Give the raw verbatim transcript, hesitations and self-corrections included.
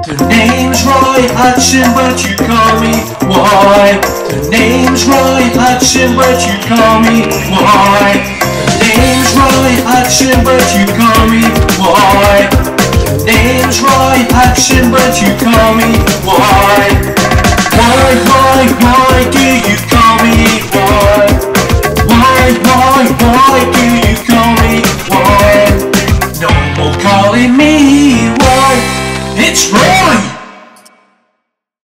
The name's Roy Hudson, but you call me Why. The name's Roy Hudson, but you call me Why. The name's Roy Hudson, but you call me Why. The name's Roy Hudson, but you call me Why. Why, why, why?